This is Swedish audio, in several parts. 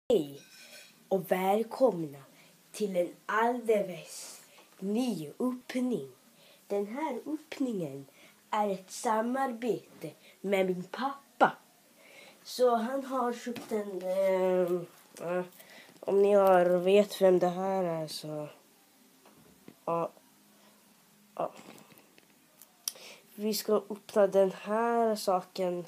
Hej och välkomna till en alldeles ny öppning. Den här öppningen är ett samarbete med min pappa. Så han har köpt om ni vet vem det här är så... Ja. Vi ska öppna den här saken.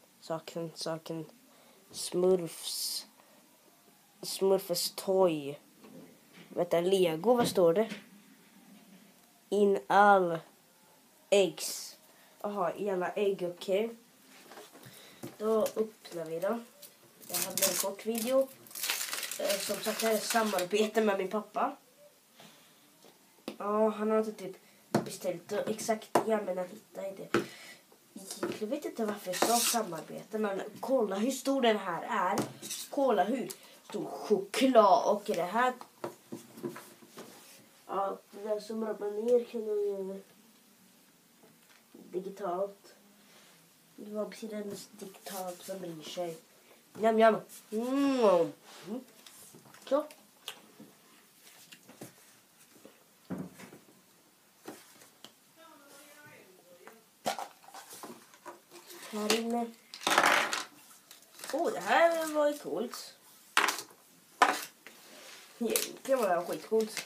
Smurfs toy. Vänta, Lego, vad står det? In all eggs. Jaha, i alla ägg, okej. Då öppnar vi då. Jag hade en kort video. Som sagt, det här är ett samarbete med min pappa. Ja, han har inte typ beställt exakt igen, men han hittade inte. Jag vet inte varför jag sa samarbete, men kolla hur stor den här är. Kolla hur stor choklad och det här. Ja, det där som ramlar ner kan man göra digitalt. Det var precis digitalt som bryr sig. Jam, jam. Så. Här inne. Det här var ju coolt. Egentligen var det här skitcoolt.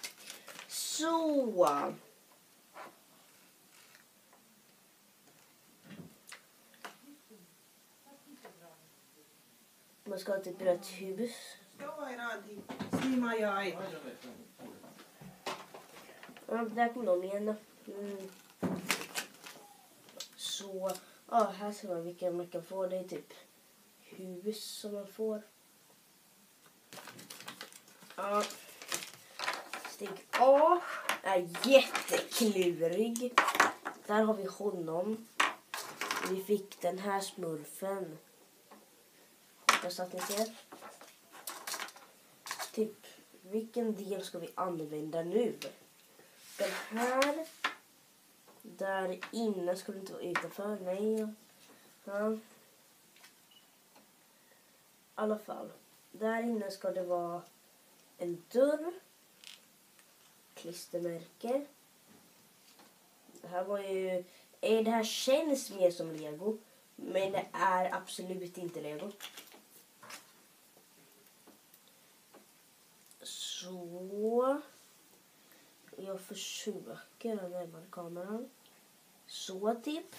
Så. Man ska ha ett rött hus. Ja, där kommer någon igen då. Så, här ser man vilka man kan få. Det är typ hus som man får. Ja. Steg A är jätteklurig. Där har vi honom. Vi fick den här smurfen. Hoppas att ni ser. Typ, vilken del ska vi använda nu? Den här. Där inne ska det inte vara utanför. Nej. Ja. I alla fall. Där inne ska det vara en dörr. Klistermärke. Det här var ju... Det här känns mer som Lego. Men det är absolut inte Lego. Så. Jag försöker närmare kameran. Så typ.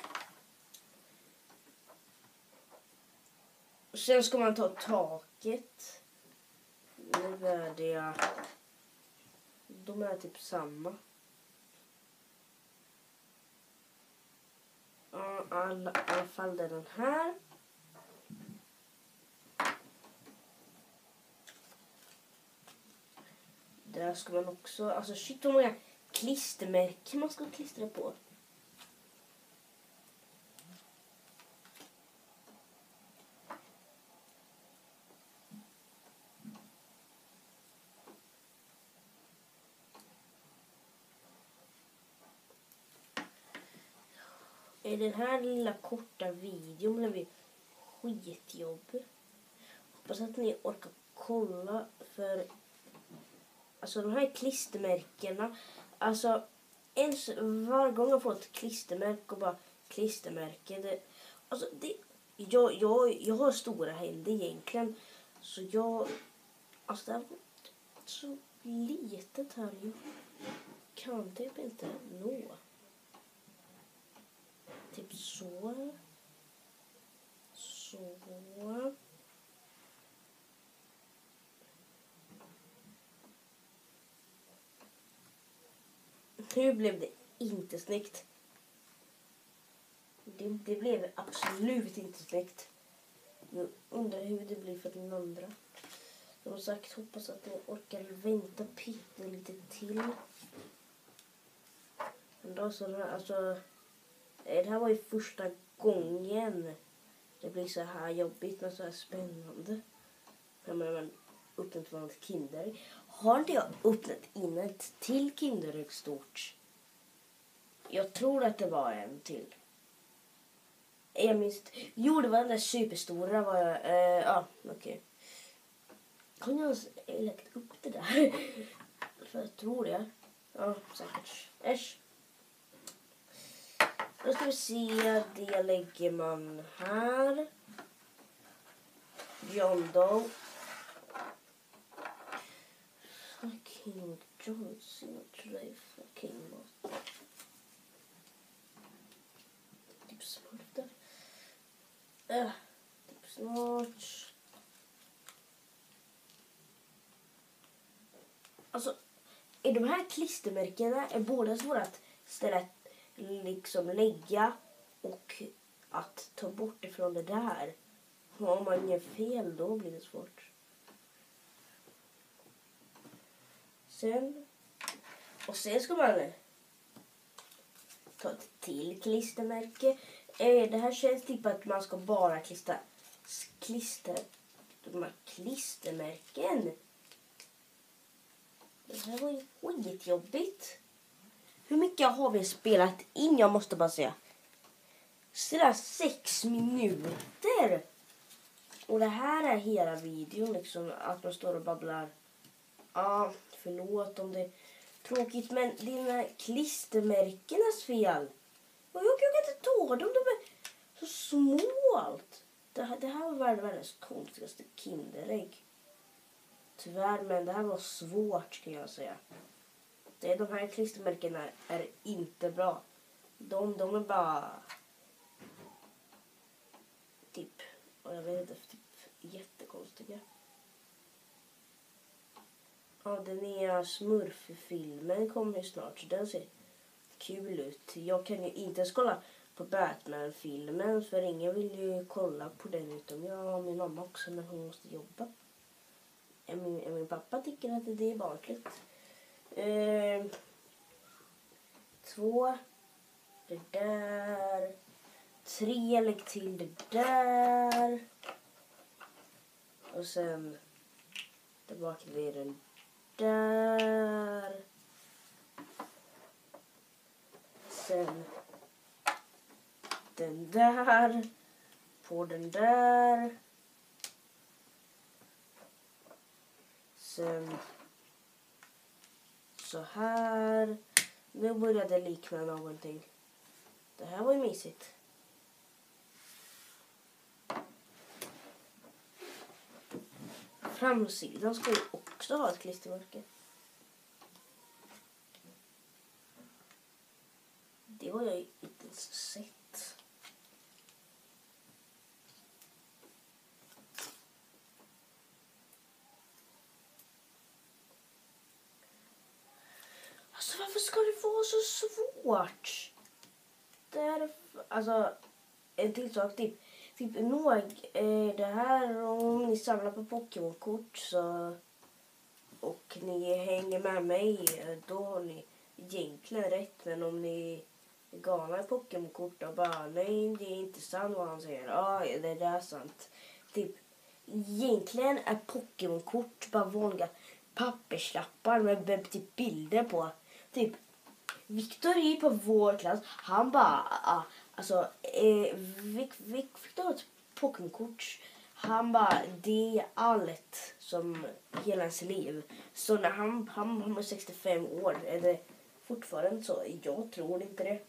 Sen ska man ta taket. Nu är det... De är typ samma. I alla fall det är den här. Där ska man också... Alltså shit, hur många klistermärken man ska klistra på. I den här lilla korta videon blev vi skitjobb. Hoppas att ni orkar kolla, för alltså de här klistermärkena, alltså ens var gång jag får ett klistermärke och bara klistermärke, det, alltså det, jag har stora händer egentligen, så jag, alltså det är så litet här, jag kan typ inte nå. Typ så. Så. Nu blev det inte snyggt. Det blev absolut inte snyggt. Jag undrar hur det blir för den andra. Som sagt, hoppas att ni orkar vänta lite till. Men då så, alltså... Det här var ju första gången det blir så här jobbigt men så här spännande. När man öppnat från ett Kinder. Har inte jag öppnat in ett till Kinderägg stort? Jag tror att det var en till. Jag minns... Jo, det var den där superstora. Okej. Kan jag lägga upp det där? För jag tror det. Ja, säkert. Äsch. Då ska vi se. Det lägger man här. John Doe. Fucking John Cena. Fucking mat. Typ smart där. Typ snart. Alltså, i de här klistermärkena är båda svåra att ställa, liksom lägga och att ta bort ifrån det där. Om man gör fel då blir det svårt. Sen ska man ta ett till klistermärke. Det här känns typ att man ska bara de här klistermärken. Det här var ju skitjobbigt. Hur mycket har vi spelat in? Jag måste bara säga. Sådär 6 minuter. Och det här är hela videon liksom. Att man står och babblar. Ja, förlåt om det är tråkigt. Men dina klistermärkenas fel. Jag kan inte ta dem. De är så små. Det här var världens konstigaste Kinderägg. Tyvärr, men det här var svårt kan jag säga. De här klistermärkena är inte bra. De är bara typ, jag vet inte, typ jättekonstiga. Ja, den nya Smurf-filmen kommer ju snart, så den ser kul ut. Jag kan ju inte ens kolla på Batman-filmen, för ingen vill ju kolla på den utom jag och min mamma också, men hon måste jobba. Min pappa tycker att det är barnsligt. 2. Det där. 3. Lägg till det där. Och sen tillbaka vid den där. Sen den där. På den där. Sen så här. Nu börjar det likna någonting. Det här var ju mysigt. Framsidan ska ju också ha ett klistermärke. Det har jag inte ens sett. Alltså varför ska det vara så svårt? Det är alltså en till sak typ det här om ni samlar på Pokémon-kort så och ni hänger med mig då har ni egentligen rätt, men om ni är galna i Pokémon-kort och bara nej det är inte sant vad han säger. Ja, det är sant. Typ egentligen är Pokémon-kort bara vanliga papperslappar med typ bilder på. Typ Viktor är på vår klass. Han bara Viktor har ett Pokémon-kort. Han bara det är allt som hela hans liv. Så när han är 65 år är det fortfarande så. Jag tror inte det.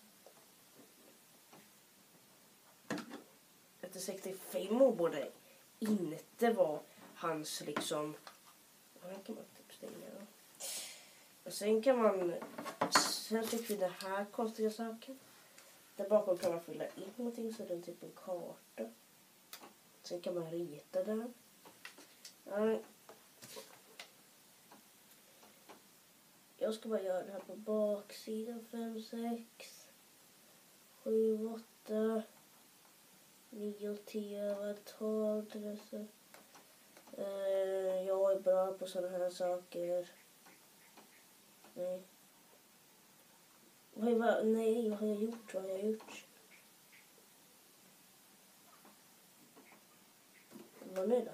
Efter 65 år borde inte vara hans liksom. Här kan man typ stänga då. Och sen fick vi den här konstiga saken. Där bakom kan man fylla in någonting så är det typ en karta. Sen kan man rita den. Jag ska bara göra det här på baksidan. 5, 6, 7, 8, 9, 10, 12, 13. Jag är bra på sådana här saker. Nej. Vad har jag gjort? Vad nu då?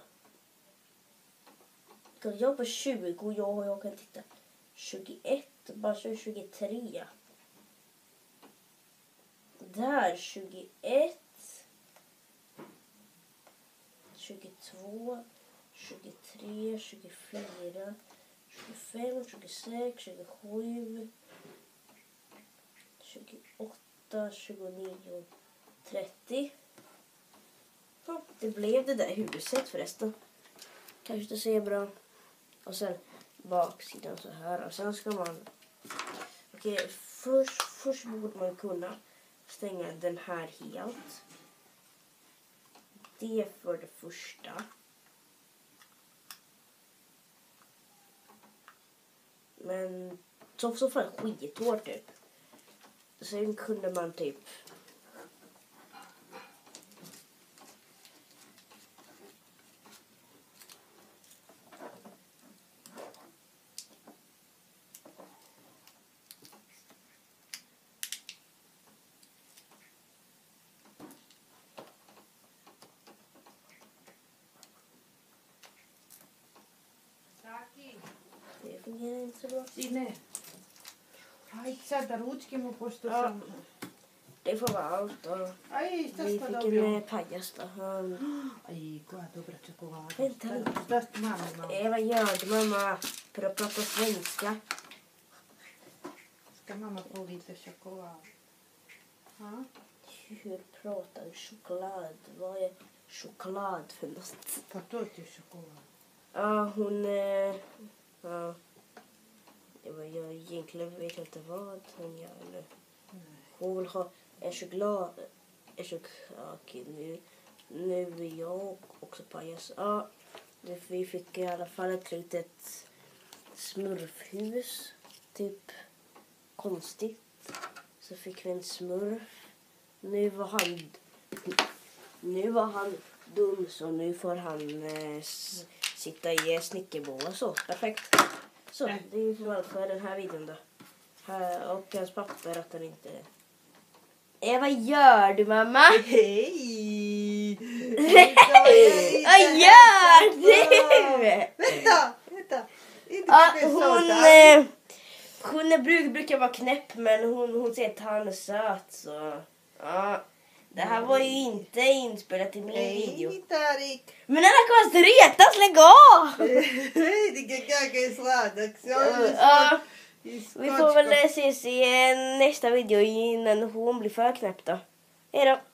Ska jag på 20? Jag kan titta. 21, bara 23. Där 21. 22. 23, 24, 25, 26, 27, 28, 29, 30. Ja, det blev det där huset förresten. Kanske det ser bra. Och sen baksidan så här. Och sen ska man... Okej, först borde man kunna stänga den här helt. Det för det första. Men så fall skithårt typ. Sen kunde man typ... Det fungerar inte så bra. Sinne. Saada ručke mu pošto Ja. sam... Det får vara allt. Och Aj, šta vi sta fick dobio? en pajas då. Aj, koja dobra čokolada. Vänta lite. Šta ste mama imala? Eva gör det mamma för att prata svenska. Ska mamma få lite choklad? Ja? Hur pratar choklad? Vad är choklad för något? Pa to ti je chokolad. Ja, hon... ja. Jag egentligen vet inte vad hon gör nu. Hon vill ha en choklad. Okej, nu är jag också pajas. Ja, vi fick i alla fall ett litet smurfhus. Typ konstigt. Så fick vi en smurf. Nu var han dum så nu får han sitta i snickerbås så. Perfekt. Så, det är ju allt för den här videon då. Och hans papper att han inte... Vad gör du mamma? Hej! Vad gör du? Vänta! Inte Ja, kanske hon brukar vara knäpp men hon säger att han är söt så... Ja, det här var ju inte inspelat i min video. Hej, Tarik! Men alla kommer att retas, lägg av! Det kanske är sladak. Ja, vi får väl ses i nästa video innan hon blir för knäpp då. Hej då!